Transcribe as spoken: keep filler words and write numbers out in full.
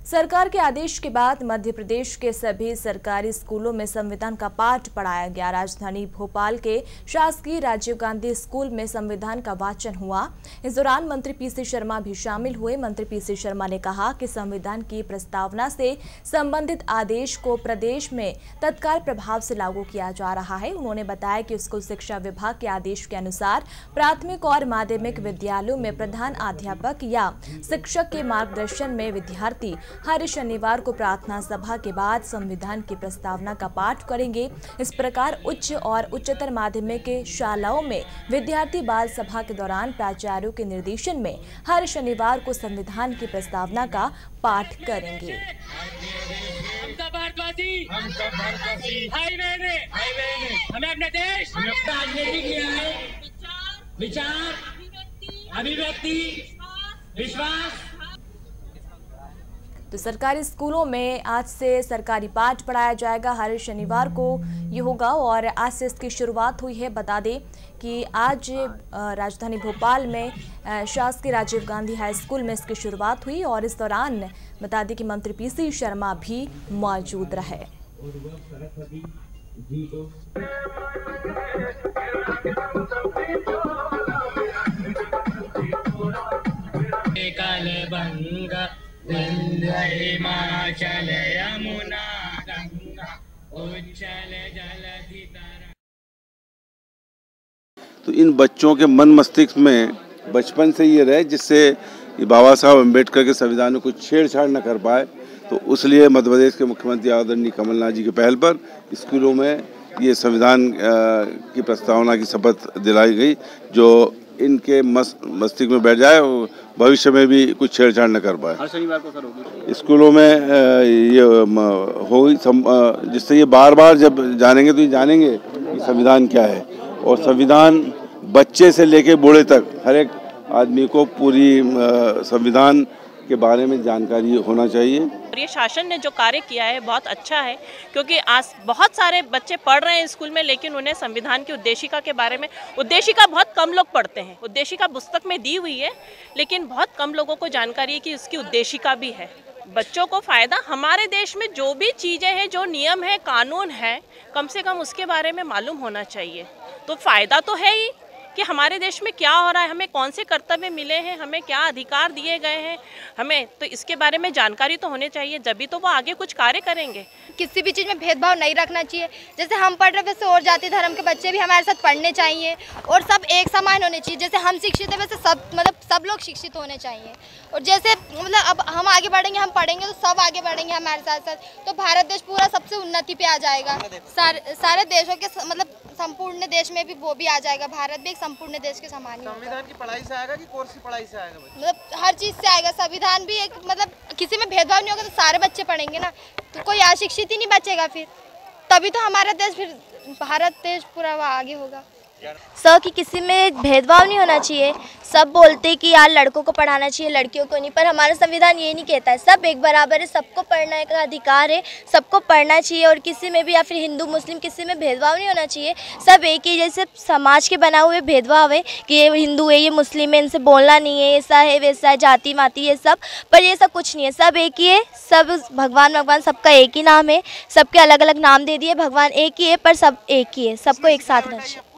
सरकार के आदेश के बाद मध्य प्रदेश के सभी सरकारी स्कूलों में संविधान का पाठ पढ़ाया गया। राजधानी भोपाल के शासकीय राजीव गांधी स्कूल में संविधान का वाचन हुआ। इस दौरान मंत्री पी शर्मा भी शामिल हुए। मंत्री पी शर्मा ने कहा कि संविधान की प्रस्तावना से संबंधित आदेश को प्रदेश में तत्काल प्रभाव से लागू किया जा रहा है। उन्होंने बताया कि स्कूल शिक्षा विभाग के आदेश के अनुसार प्राथमिक और माध्यमिक विद्यालयों में प्रधान अध्यापक या शिक्षक के मार्गदर्शन में विद्यार्थी हर शनिवार को प्रार्थना सभा के बाद संविधान की प्रस्तावना का पाठ करेंगे। इस प्रकार उच्च और उच्चतर माध्यमिक शालाओं में विद्यार्थी बाल सभा के दौरान प्राचार्यों के निर्देशन में हर शनिवार को संविधान की प्रस्तावना का पाठ करेंगे। हमें अपने देश विचार, अभिव्यक्ति, विश्वास। तो सरकारी स्कूलों में आज से सरकारी पाठ पढ़ाया जाएगा। हर शनिवार को ये होगा और आज से इसकी शुरुआत हुई है। बता दें कि आज राजधानी भोपाल में शासकीय राजीव गांधी हाई स्कूल में इसकी शुरुआत हुई और इस दौरान बता दें कि मंत्री पी शर्मा भी मौजूद रहे। हिमाचल यमुना गंगा उच्चल जलधि तरंग। तो इन बच्चों के मन मस्तिष्क में बचपन से ये रहे जिससे बाबा साहब अम्बेडकर के संविधान में कुछ छेड़छाड़ न कर पाए। तो उसलिए मध्य प्रदेश के मुख्यमंत्री आदरणीय कमलनाथ जी के पहल पर स्कूलों में ये संविधान की प्रस्तावना की शपथ दिलाई गई, जो इनके मस्तिष्क में बैठ जाए, भविष्य में भी कुछ छेड़छाड़ न कर पाए। हर शनिवार को सर होगी स्कूलों में ये होगी, जिससे ये बार बार जब जानेंगे तो ये जानेंगे कि संविधान क्या है। और संविधान बच्चे से लेके बूढ़े तक हर एक आदमी को पूरी संविधान के बारे में जानकारी होना चाहिए। और ये शासन ने जो कार्य किया है बहुत अच्छा है, क्योंकि आज बहुत सारे बच्चे पढ़ रहे हैं स्कूल में, लेकिन उन्हें संविधान की उद्देशिका के बारे में, उद्देशिका बहुत कम लोग पढ़ते हैं। उद्देशिका पुस्तक में दी हुई है, लेकिन बहुत कम लोगों को जानकारी है कि उसकी उद्देशिका भी है। बच्चों को फ़ायदा, हमारे देश में जो भी चीज़ें हैं, जो नियम है, कानून है, कम से कम उसके बारे में मालूम होना चाहिए। तो फ़ायदा तो है ही कि हमारे देश में क्या हो रहा है, हमें कौन से कर्तव्य मिले हैं, हमें क्या अधिकार दिए गए हैं, हमें तो इसके बारे में जानकारी तो होनी चाहिए, जभी तो वो आगे कुछ कार्य करेंगे। किसी भी चीज़ में भेदभाव नहीं रखना चाहिए। जैसे हम पढ़ रहे वैसे और जाति धर्म के बच्चे भी हमारे साथ पढ़ने चाहिए और सब एक समान होने चाहिए। जैसे हम शिक्षित हैं वैसे सब मतलब सब लोग शिक्षित होने चाहिए। और जैसे मतलब अब हम आगे बढ़ेंगे, हम पढ़ेंगे तो सब आगे बढ़ेंगे हमारे साथ साथ, तो भारत देश पूरा सबसे उन्नति पे आ जाएगा। सारे सारे देशों के मतलब संपूर्ण देश में भी वो भी आ जाएगा। भारत भी एक संपूर्ण देश के समान ही। संविधान की पढ़ाई से आएगा कि कोर्स की पढ़ाई से आएगा? मतलब हर चीज़ से आएगा। संविधान भी एक मतलब किसी में भेदभाव नहीं होगा तो सारे बच्चे पढ़ेंगे ना, तो कोई अशिक्षित ही नहीं बचेगा फिर, तभी तो हमारा देश फिर भारत देश पूरा आगे होगा। सर कि किसी में भेदभाव नहीं होना चाहिए। सब बोलते कि यार लड़कों को पढ़ाना चाहिए, लड़कियों को नहीं, पर हमारा संविधान ये नहीं कहता है। सब एक बराबर है, सबको पढ़ने का अधिकार है, सबको पढ़ना चाहिए। और किसी में भी या फिर हिंदू मुस्लिम किसी में भेदभाव नहीं होना चाहिए। सब एक ही, जैसे समाज के बना हुए भेदभाव है कि ये हिंदू है, ये मुस्लिम है, इनसे बोलना नहीं है, ऐसा है वैसा है, जाति माती ये सब, पर ये सब कुछ नहीं है। सब एक ही है, सब भगवान भगवान सबका एक ही नाम है, सबके अलग अलग नाम दे दिए, भगवान एक ही है पर सब एक ही है, सबको एक साथ रहना चाहिए।